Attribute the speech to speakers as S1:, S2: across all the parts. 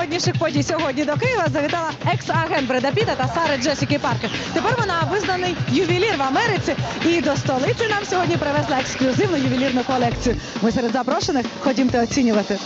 S1: найнеприродніших подій сьогодні до Києва завітала екс-агент Бреда Піта та Сари Джесіки Паркер. Тепер вона визнаний ювелір в Америці і до столиці нам сьогодні привезла ексклюзивну ювелірну колекцію. Ми серед запрошених, ходімте оцінювати.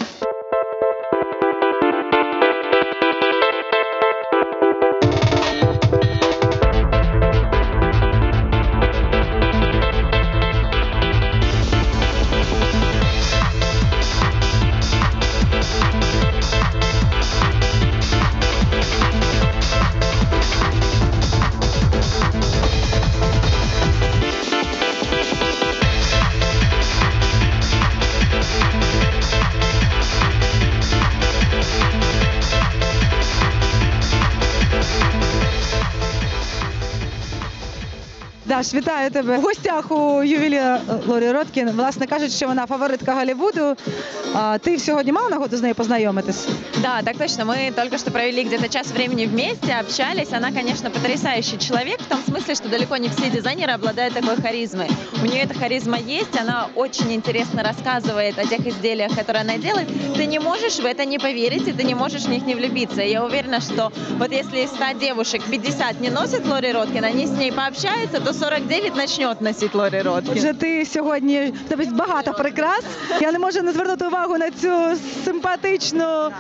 S1: Даш, вітаю тебе. В гостях у ювеліра Лорі Роткін. Власне, кажуть, що вона фаворитка Голлівуду. Ти сьогодні мав нагоду з нею познайомитись?
S2: Да, так точно. Мы только что провели где-то час времени вместе, общались. Она, конечно, потрясающий человек, в том смысле, что далеко не все дизайнеры обладают такой харизмой. У нее эта харизма есть, она очень интересно рассказывает о тех изделиях, которые она делает. Ты не можешь в это не поверить, и ты не можешь в них не влюбиться. И я уверена, что вот если из 100 девушек 50 не носят Лори Роткін, они с ней пообщаются, то 49 начнет носить Лори Роткін.
S1: Отже, ти сьогодні, в тебе багато прикрас. Я не можу не звернути увагу на цю симпатичну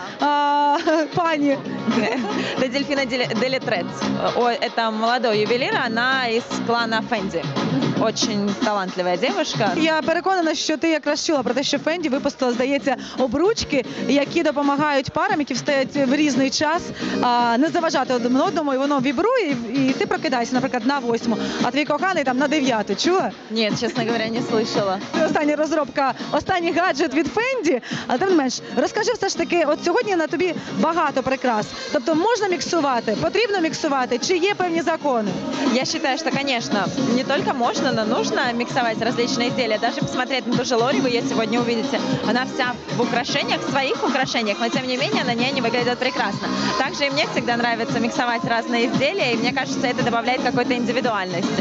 S1: пані.
S2: Это Дельфина Делетрец. Это молодой ювелир, она из клана Фенди. Очень талантливая девушка.
S1: Я переконана, що ти якраз чула про те, що Фенді випустила, здається, обручки, які допомагають парам, які встають в різний час, не заважати один одному, і воно вібрує, і ти прокидаєшся, наприклад, на 8, а твій коханий там на 9. Чула?
S2: Нет, честно говоря, не слышала.
S1: Остання розробка, останній гаджет від Фенді. Але тим не менш, розкажи все ж таки, от сьогодні на тобі багато прикрас. Тобто можна міксувати, потрібно міксувати, чи є певні закони?
S2: Я считаю, что, конечно, не только можно, но нужно миксовать различные изделия. Даже посмотреть на ту же Лори, вы ее сегодня увидите. Она вся в украшениях, в своих украшениях, но тем не менее на ней они выглядят прекрасно. Также и мне всегда нравится миксовать разные изделия, и мне кажется, это добавляет какой-то индивидуальности.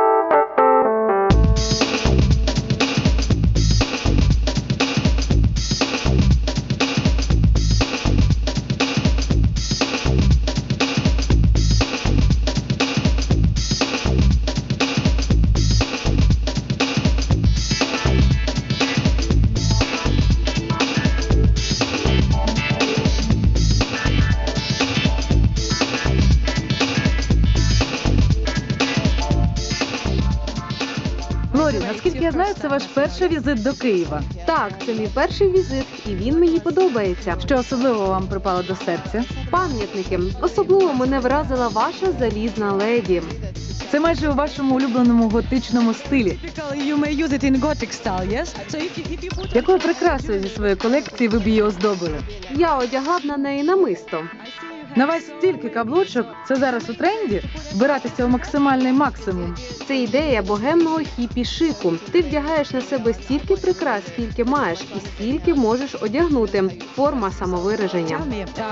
S1: Лорі, наскільки я знаю, це ваш перший візит до Києва.
S3: Так, це мій перший візит, і він мені подобається.
S1: Що особливо вам припало до серця?
S3: Пам'ятники. Особливо мене вразила ваша залізна леді.
S1: Це майже у вашому улюбленому готичному стилі. Якою прикрасою зі своєї колекції ви б її оздобили?
S3: Я одягав на неї намисто.
S1: На вас стільки каблучок, це зараз у тренді? Вбиратися у максимальний максимум.
S3: Це ідея богемного хіпі-шику. Ти вдягаєш на себе стільки прикрас, скільки маєш, і стільки можеш одягнути. Форма самовираження.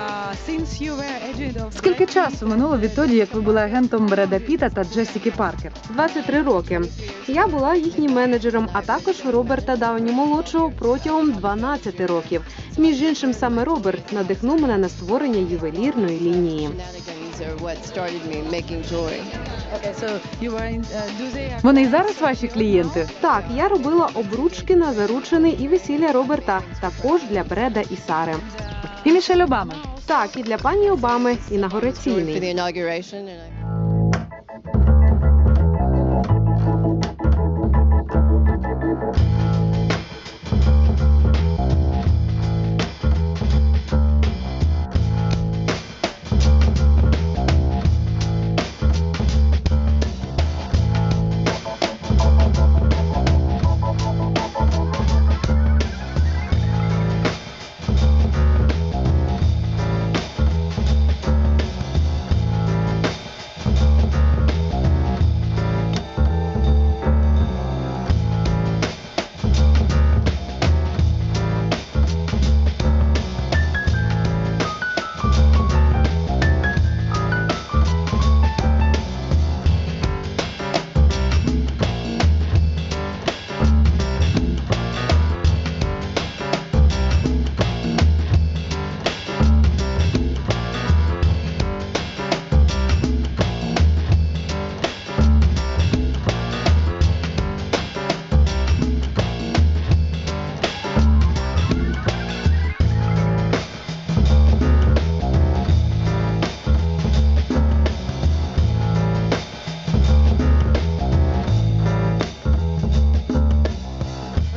S1: Скільки часу минуло відтоді, як ви були агентом Бреда Піта та Джесіки Паркер?
S3: 23 роки. Я була їхнім менеджером, а також Роберта Дауні-молодшого протягом 12 років. Між іншим, саме Роберт надихнув мене на створення ювелірної лінії.
S1: Вони і зараз ваші клієнти?
S3: Так, я робила обручки на заручини і весілля Роберта, також для Бреда і Сари.
S1: І Мішель Обами?
S3: Так, і для пані Обами інаугураційний.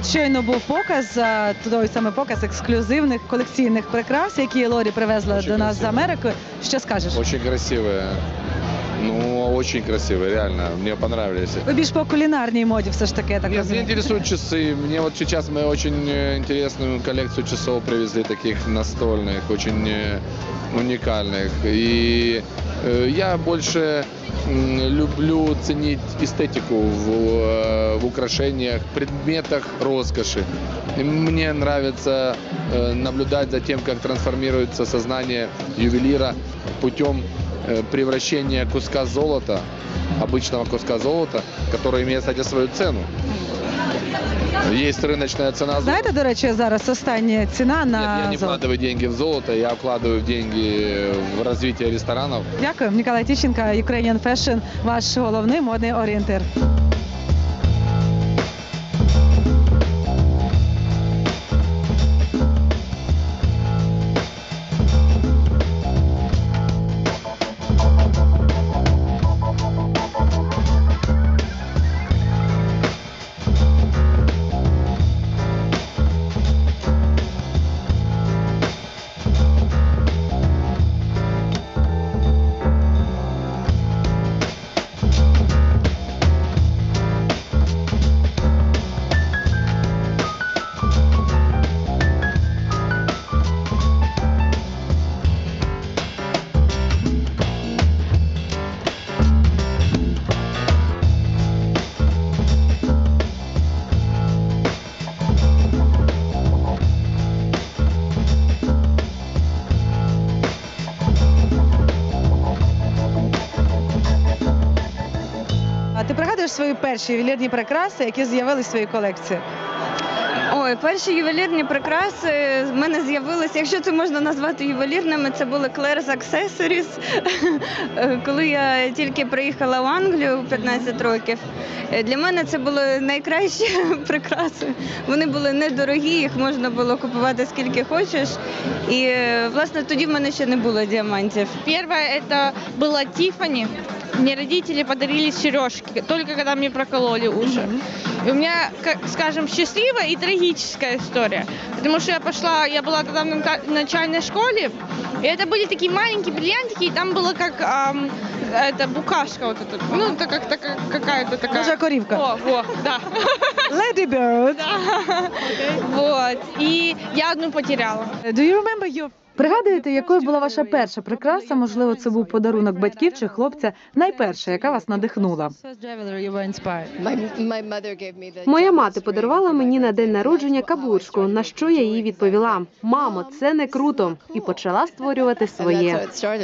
S1: щойно був показ, той самий показ ексклюзивних колекційних прикрас, які Лорі привезла
S4: Очень
S1: до нас з
S4: красиво.
S1: Америки. Що скажеш?
S4: Очень красивые. Ну, очень красивые, реально. Мне понравились.
S1: Ви більш по кулінарній моді все ж таки, я так
S4: Меня
S1: розумію.
S4: интересуют часы. Мне вот сейчас мы очень интересную коллекцию часов привезли, таких настольных, очень уникальных. И я больше люблю ценить эстетику в украшениях, предметах роскоши. И мне нравится наблюдать за тем, как трансформируется сознание ювелира путем превращения куска золота, обычного куска золота, который имеет, кстати, свою цену. Есть рыночная цена золота.
S1: Знаєте, до речі, зараз остання ціна
S4: Нет,
S1: на
S4: я не
S1: золото?
S4: вкладываю деньги в золото, я вкладываю деньги в развитие ресторанов.
S1: Дякую. Ніколай Тищенко, Ukrainian Fashion, ваш головний модний орієнтир. А ти пригадуєш свої перші ювелірні прикраси, які з'явились в своїй колекції?
S5: Ой, перші ювелірні прикраси в мене з'явилися, якщо це можна назвати ювелірними, це були Claire's Accessories. Коли я тільки приїхала в Англію у 15 років, для мене це були найкращі прикраси. Вони були недорогі, їх можна було купувати скільки хочеш. І, власне, тоді в мене ще не було діамантів.
S6: Первое это было Тиффани. Мне родители подарили сережки, только когда мне прокололи уши. И у меня, как скажем, счастливая и трагическая история. Потому что я была тогда в начальной школе, и это были такие маленькие бриллиантики, и там было как это букашка вот эта. Ну, это как-то какая-то такая.
S1: Божа корівка.
S6: О, да.
S1: Lady Bird.
S6: Да. Вот. И я одну потеряла.
S1: Do you remember your... Пригадуєте, якою була ваша перша прикраса? Можливо, це був подарунок батьків чи хлопця. Найперша, яка вас надихнула?
S3: Моя мати подарувала мені на день народження каблучку, на що я їй відповіла: «Мамо, це не круто», і почала створювати своє.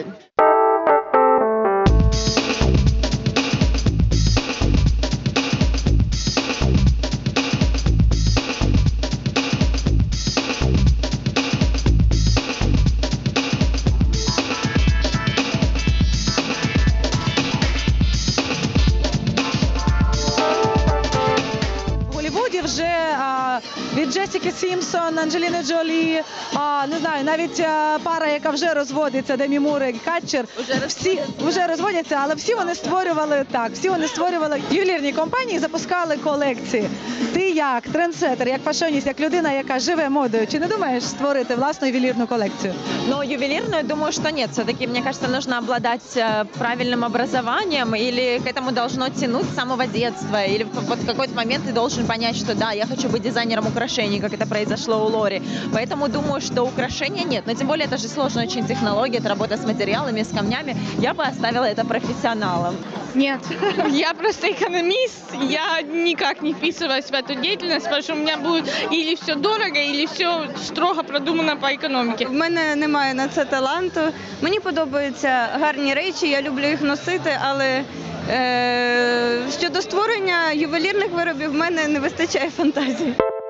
S1: В Голлівуді вже від Джесіки Сімпсон, Анджеліни Джолі, не знаю, навіть пара, яка вже розводиться, Демі Мур і Катчер, всі вже розводяться, але всі вони створювали ювелірні компанії, запускали колекції. Ти як трендсеттер, як фашоніст, як людина, яка живе модою, чи не думаєш створити власну ювелірну колекцію?
S2: Но ювелирную, думаю, что нет. Все-таки, мне кажется, нужно обладать правильным образованием, или к этому должно тянуть с самого детства, или вот в какой-то момент ты должен понять, что да, я хочу быть дизайнером украшений, как это произошло у Лори. Поэтому думаю, что украшения нет. Но тем более это же сложная очень технология, это работа с материалами, с камнями. Я бы оставила это профессионалам.
S6: Нет, я просто экономист, я никак не вписываюсь в эту деятельность, потому что у меня будет или все дорого, или все строго продумано по экономике.
S5: В мене немає на це таланту. Мені подобаються гарні речі, я люблю їх носити, але щодо створення ювелірних виробів в мене не вистачає фантазії.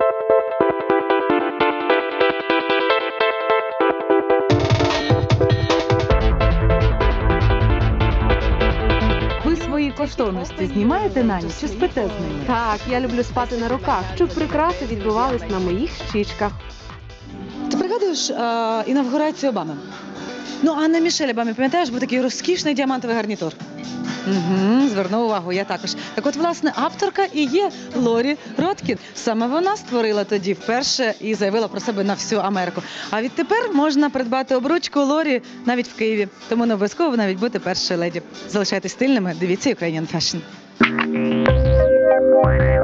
S1: Ви свої коштовності знімаєте на ніч чи спите з ними?
S3: Так, я люблю спати на руках, щоб прикраси відбивались на моїх щічках.
S1: Ти пригадуєш інавгурацію Обами? Ну, а на Мішель Обамі, пам'ятаєш, був такий розкішний діамантовий гарнітур? Угу, звернув увагу, я також. Так от, власне, авторка і є Лорі Роткін. Саме вона створила тоді вперше і заявила про себе на всю Америку. А відтепер можна придбати обручку Лорі навіть в Києві. Тому не обов'язково навіть бути першою леді. Залишайтесь стильними, дивіться Ukrainian Fashion.